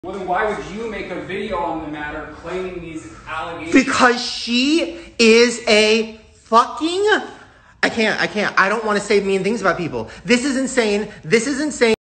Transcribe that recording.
Well, then why would you make a video on the matter claiming these allegations? Because she is a fucking... I can't. I don't want to say mean things about people. This is insane.